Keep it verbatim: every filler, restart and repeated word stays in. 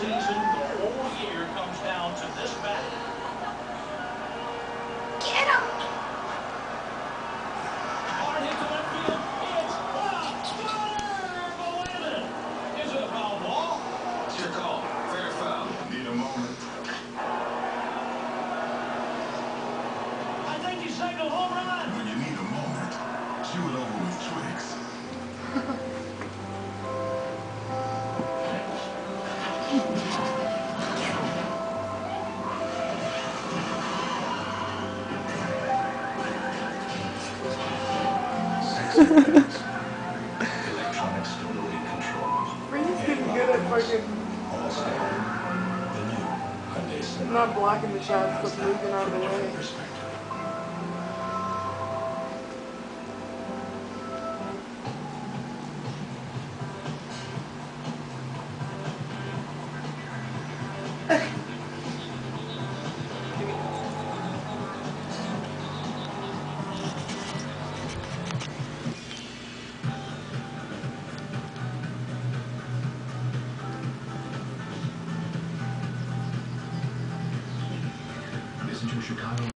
season, the whole year comes down to this battle. Get him! Hard hit to left field. It's foul. But wait a minute. Is it a foul ball? It's your call. Fair foul. Need a moment. I think he signaled home run. When you need a moment, chew it over with Twix. Electronic stability control. Frankie's getting good at fucking All stable. The new Hyundai Santa. not blocking the shots, but moving out of the way. Perspective. Listen to Chicago.